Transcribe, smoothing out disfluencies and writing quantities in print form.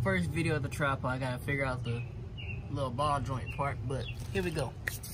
first video of the tripod. I gotta figure out the little ball joint part, but here we go.